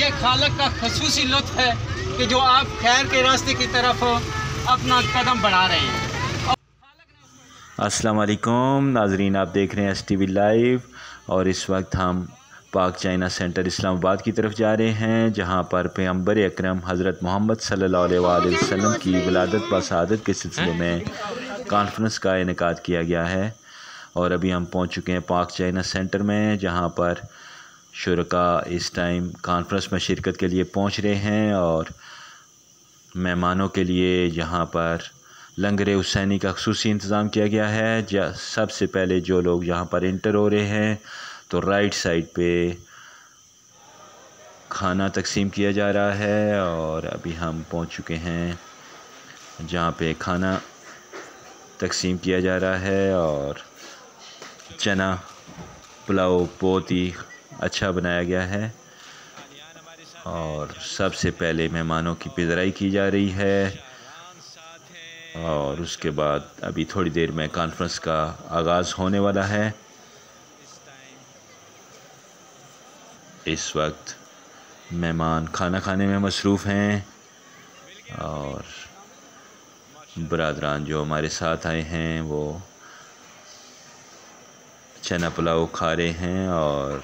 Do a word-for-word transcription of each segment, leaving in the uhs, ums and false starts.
یہ خالق کا خصوصی لطف ہے کہ جو آپ خیر کے راستے کی طرف اپنا قدم بڑھا رہے ہیں۔ السلام علیکم ناظرین، آپ دیکھ رہے ہیں ایس ٹی وی لائیو، اور اس وقت ہم پاک چائنا سینٹر اسلام آباد کی طرف جا رہے ہیں، جہاں پر پیغمبر اکرم حضرت محمد صلی اللہ علیہ وآلہ وسلم کی ولادت و شہادت کے سلسلے میں کانفرنس کا انعقاد کیا گیا ہے۔ اور ابھی ہم پہنچ چکے ہیں پاک چائنا سینٹر میں، جہاں پر شرکاء اس ٹائم کانفرنس میں شرکت کے لیے پہنچ رہے ہیں، اور مہمانوں کے لیے یہاں پر لنگر حسینی کا خصوصی انتظام کیا گیا ہے۔ سب سے پہلے جو لوگ یہاں پر انٹر ہو رہے ہیں تو رائٹ سائڈ پہ کھانا تقسیم کیا جا رہا ہے، اور ابھی ہم پہنچ چکے ہیں جہاں پہ کھانا تقسیم کیا جا رہا ہے، اور چنا پلاؤ بہت ہی اچھا بنایا گیا ہے، اور سب سے پہلے مہمانوں کی پذیرائی کی جا رہی ہے، اور اس کے بعد ابھی تھوڑی دیر میں کانفرنس کا آغاز ہونے والا ہے۔ اس وقت مہمان کھانا کھانے میں مصروف ہیں، اور برادران جو ہمارے ساتھ آئے ہیں وہ چنا پلاؤ کھا رہے ہیں، اور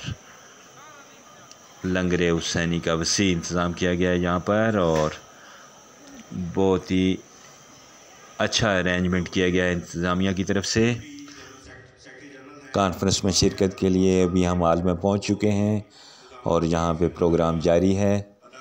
لنگر حسینی کا وسیع انتظام کیا گیا ہے یہاں پر، اور بہت ہی اچھا ارینجمنٹ کیا گیا ہے انتظامیہ کی طرف سے۔ کانفرنس میں شرکت کے لیے ابھی ہم ہال میں پہنچ چکے ہیں، اور یہاں پہ پروگرام جاری ہے۔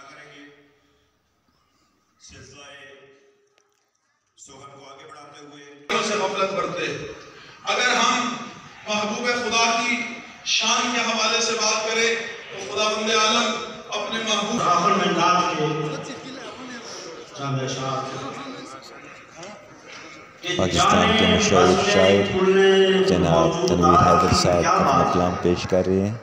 سے غفلت کرتے، اگر ہم محبوب خدا کی شان کے حوالے سے بات کریں تو خدا بند عالم اپنے محبوب آخر میں نعت کے پاکستان کے مشہور شاعر جناب تنویر حیدر صاحب اپنا کلام پیش کر رہے ہیں۔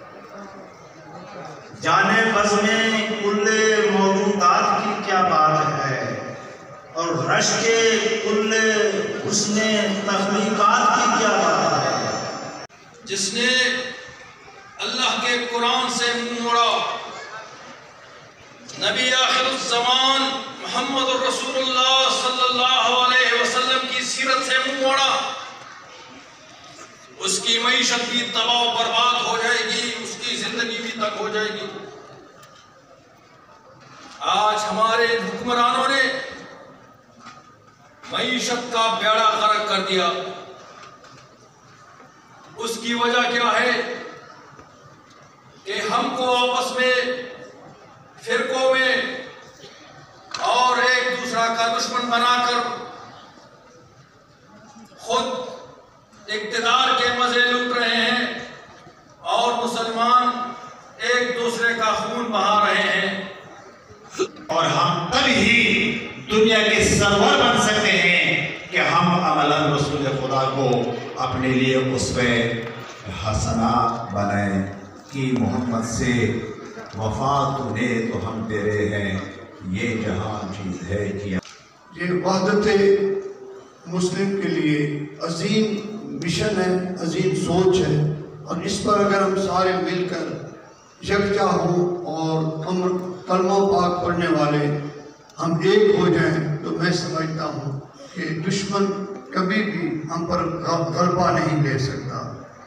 جانے بز میں کل موجودات کی کیا بات ہے، اور رش کے کل حسن تخلیقات کی کیا بات ہے۔ جس نے اللہ کے قرآن سے منہ موڑا، نبی آخر الزمان محمد الرسول اللہ صلی اللہ علیہ وسلم کی سیرت سے منہ موڑا، اس کی معیشت بھی تباہ و برباد ہو جائے گی، اس کی زندگی بھی تک ہو جائے گی۔ آج ہمارے حکمرانوں نے معیشت کا بیڑا غرق کر دیا۔ اس کی وجہ کیا ہے کہ ہم کو آپس میں فرقوں میں اور ایک دوسرا کا دشمن بنا کر خود اقتدار کے مزے لوٹ رہے ہیں، اور مسلمان ایک دوسرے کا خون بہا رہے ہیں، اور ہم تب ہی دنیا کے سرور بن سکتے ہیں کہ ہم عملاً رسول خدا کو اپنے لیے اسوہ حسنہ بنائیں کہ محمد سے وفات نے تو ہم تیرے ہیں، یہ جہاں چیز ہے کیا۔ یہ وحدت مسلم کے لیے عظیم مشن ہے، عظیم سوچ ہے، اور اس پر اگر ہم سارے مل کر یکجا ہوں اور کلمہ پاک پڑھنے والے ہم ایک ہو جائیں تو میں سمجھتا ہوں کہ دشمن کبھی بھی ہم پر غلبہ نہیں لے سکتا۔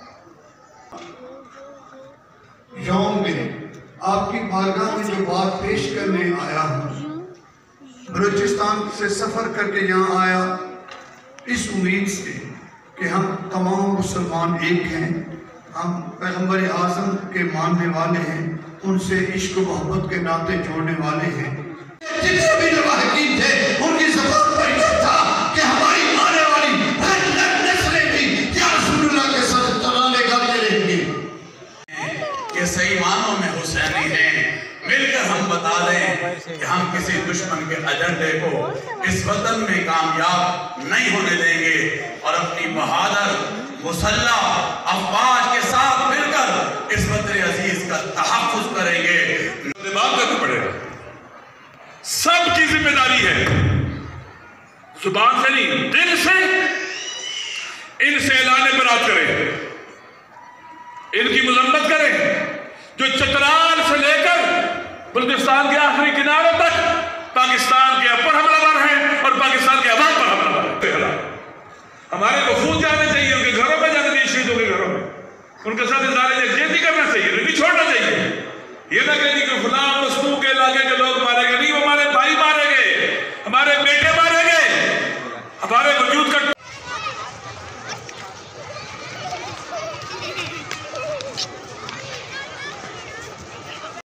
یوم میں آپ کی بارگاہ میں جو بات پیش کرنے آیا ہوں، بلوچستان سے سفر کر کے یہاں آیا اس امید سے کہ ہم تمام مسلمان ایک ہیں، ہم پیغمبر اعظم کے ماننے والے ہیں، ان سے عشق و محبت کے ناطے جوڑنے والے ہیں۔ جتنے بھی لواحقین تھے ان کی زبان پر یہ تھا کہ ہماری آنے والی نسلیں بھی یا رسول اللہ کے ساتھ ترانے گاتے رہیں گے کہ صحیح معنوں میں حسینی ہیں۔ مل کر ہم بتا دیں کہ ہم کسی دشمن کے ایجنڈے کو اس وطن میں کامیاب نہیں ہونے دیں گے، اور اپنی بہادر مسلح افواج کے ساتھ مل کر اس وطن عزیز کا تحفظ کریں گے۔ دماغ کرنا پڑے گا، سب کی ذمہ داری ہے، زبان سے نہیں دل سے ان سے اعلان برات کریں، ان کی مذمت کریں، جو چترال سے لے کر بلوچستان کے آخری کنارے تک پاکستان کے اوپر حملہ ہیں اور پاکستان کے عوام پر حملہ ہے. ہمارے وفود جانے چاہیے، ان کے گھروں میں جانے چاہیے، شہیدوں کے گھروں میں ان کے ساتھ اظہار یکجہتی کرنا چاہیے، نہیں چھوڑنا چاہیے. یہ نہ کہنی کہ فلاں مصنوع کے علاقے کے لوگ مارے گئے، نہیں، وہ ہمارے بھائی مارے گئے، ہمارے بیٹے مارے گئے، ہمارے وجود کا